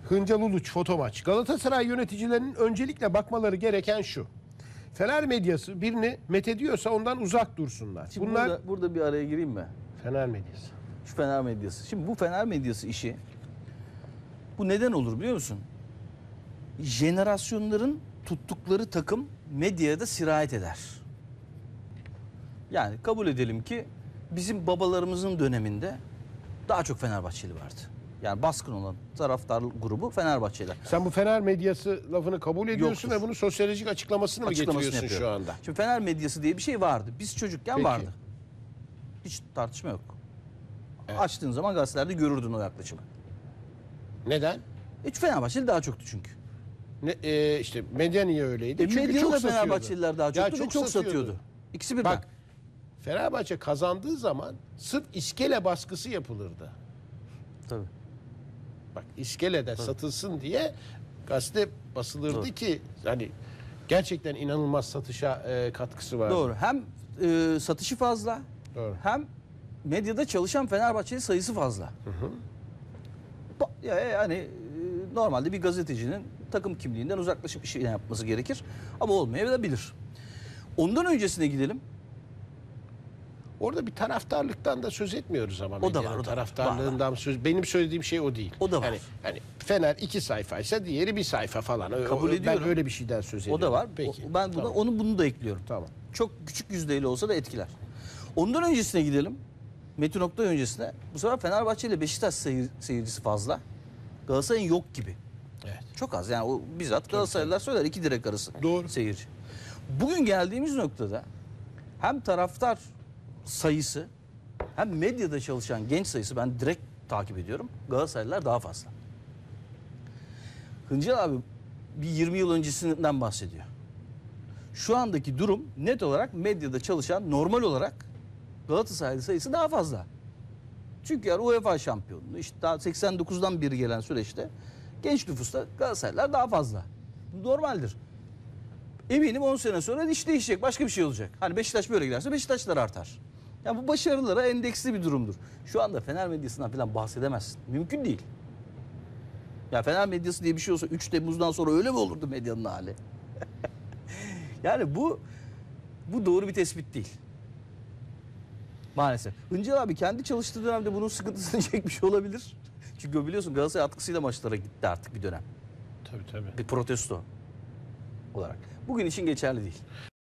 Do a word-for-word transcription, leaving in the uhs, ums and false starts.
Hıncal Uluç foto maç. Galatasaray yöneticilerinin öncelikle bakmaları gereken şu. Fener medyası birini methediyorsa ondan uzak dursunlar. Şimdi Bunlar burada, burada bir araya gireyim mi? Fener medyası. Şu Fener medyası. Şimdi bu Fener medyası işi, bu neden olur biliyor musun? Jenerasyonların tuttukları takım medyaya da sirayet eder. Yani kabul edelim ki bizim babalarımızın döneminde daha çok Fenerbahçeli vardı. Yani baskın olan taraftar grubu Fenerbahçeliler. Sen bu Fener medyası lafını kabul ediyorsun Yoktur. ve bunu sosyolojik açıklamasını mı Açıklamasını getiriyorsun şu yapıyorum. anda? Şimdi Fener medyası diye bir şey vardı. Biz çocukken Peki. vardı. Hiç tartışma yok. Evet. Açtığın zaman gazetelerde görürdün o yaklaşımı. Neden? Hiç Fenerbahçeli daha çoktu çünkü. Ne, e, işte medya niye öyleydi? E, Çünkü medyada çok da satıyordu. Fenerbahçeliler daha Ya çoktu ve çok satıyordu. İkisi birden. Bak, Fenerbahçe kazandığı zaman sırf iskele baskısı yapılırdı. Tabii. Bak, iskelede Tabii. satılsın diye gazete basılırdı. Doğru. Ki hani gerçekten inanılmaz satışa e, katkısı var. Doğru. Hem e, satışı fazla, Doğru. hem medyada çalışan Fenerbahçeli sayısı fazla. Hı hı. Ya yani e, normalde bir gazetecinin takım kimliğinden uzaklaşıp bir şey yapması gerekir ama olmayabilir. Ondan öncesine gidelim. Orada bir taraftarlıktan da söz etmiyoruz ama. O da var. O da taraftarlığından var. söz. Benim söylediğim şey o değil. O da var. Yani, hani Fener iki sayfaysa diğeri bir sayfa falan. Kabul o, ediyorum. Ben öyle bir şeyden söz ediyorum. O da var. Peki. O, ben buna, tamam. onu bunu da ekliyorum. Tamam. Çok küçük yüzdeyle olsa da etkiler. Ondan öncesine gidelim. Metin Oktay öncesine. Bu sefer Fenerbahçe ile Beşiktaş seyir, seyircisi fazla. Galatasaray'ın yok gibi. Evet. Çok az. Yani o bizzat Galatasaraylılar söyler. İki direk arası. Doğru. Seyirci. Bugün geldiğimiz noktada hem taraftar sayısı hem medyada çalışan genç sayısı, ben direkt takip ediyorum. Galatasaraylılar daha fazla. Hıncal abi bir yirmi yıl öncesinden bahsediyor. Şu andaki durum net olarak medyada çalışan normal olarak Galatasaraylı sayısı daha fazla. Çünkü yani UEFA şampiyonluğu işte daha seksen dokuzdan beri gelen süreçte genç nüfusta Galatasaraylılar daha fazla. Bu normaldir. Eminim on sene sonra iş değişecek, başka bir şey olacak. Hani Beşiktaş böyle giderse Beşiktaşlar artar. Yani bu başarılara endeksli bir durumdur. Şu anda Fener medyasından falan bahsedemezsin. Mümkün değil. Ya Fener medyası diye bir şey olsa üç Temmuz'dan sonra öyle mi olurdu medyanın hali? Yani bu bu doğru bir tespit değil. Maalesef. Hıncal abi kendi çalıştığı dönemde bunun sıkıntısını çekmiş olabilir. Çünkü biliyorsun Galatasaray atkısıyla maçlara gitti artık bir dönem. Tabii tabii. Bir protesto olarak. Bugün için geçerli değil.